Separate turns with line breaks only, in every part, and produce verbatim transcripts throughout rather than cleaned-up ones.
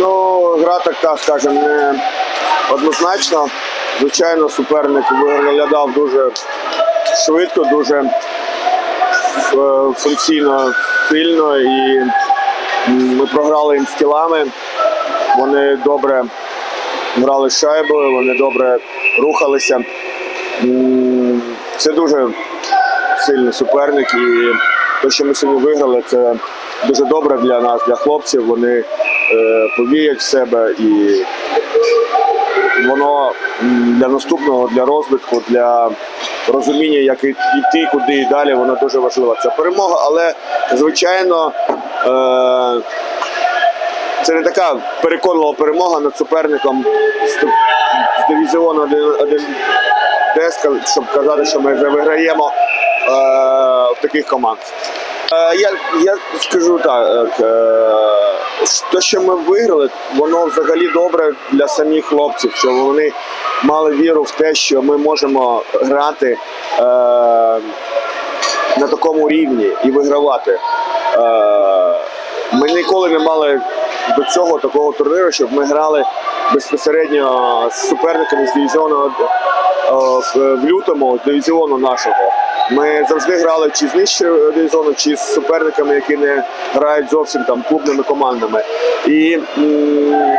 Ну, гра така, скажімо, не однозначно. Звичайно, суперник виглядав дуже швидко, дуже функційно, сильно, і ми програли їм скілами. Вони добре грали з шайбою, вони добре рухалися. Це дуже сильний суперник, і те, що ми сьогодні виграли, це дуже добре для нас, для хлопців. Вони е, повіють в себе, і воно для наступного, для розвитку, для розуміння, як йти, куди і далі, воно дуже важливо. Це перемога, але, звичайно, е, це не така переконлива перемога над суперником з дивізіону один Д, щоб казати, що ми вже виграємо е, в таких команд. Е, я, я скажу так, е, те, що ми виграли, воно взагалі добре для самих хлопців, що вони мали віру в те, що ми можемо грати е, на такому рівні і вигравати. Е, ми ніколи не мали до цього такого турніру, щоб ми грали безпосередньо з суперниками з дивізіону в лютому, з дивізіону нашого. Ми завжди грали чи з нижчого дивізіону, чи з суперниками, які не грають зовсім там клубними командами. І м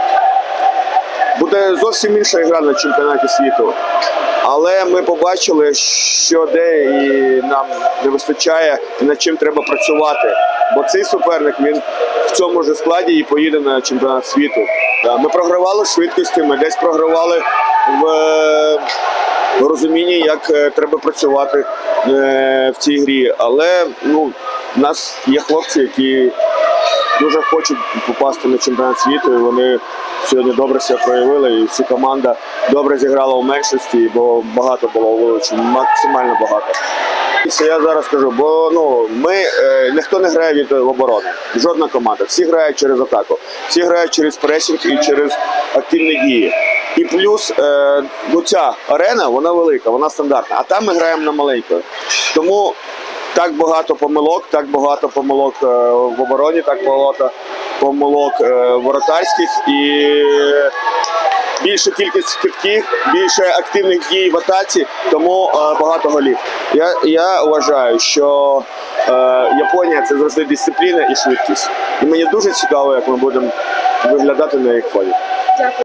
буде зовсім інша гра на чемпіонаті світу. Але ми побачили, що де і нам не вистачає, і над чим треба працювати. Бо цей суперник, він в цьому ж складі і поїде на чемпіонат світу. Ми програвали швидкості, ми десь програвали в розумінні, як треба працювати в цій грі. Але ну, у нас є хлопці, які дуже хочуть попасти на чемпіонат світу, і вони сьогодні добре себе проявили, і всі команда добре зіграла у меншості, бо багато було вилучень, максимально багато. Це я зараз кажу, бо ну, ми, е, ніхто не грає від оборони, жодна команда. Всі грають через атаку, всі грають через пресинг і через активні дії. І плюс е, ну, ця арена, вона велика, вона стандартна, а там ми граємо на маленькою. Тому так багато помилок, так багато помилок е, в обороні, так багато помилок е, воротарських, і більша кількість китків, більше активних дій в атаці, тому е, багато голів. Я, я вважаю, що е, Японія – це завжди дисципліна і швидкість. І мені дуже цікаво, як ми будемо виглядати на їх фоні.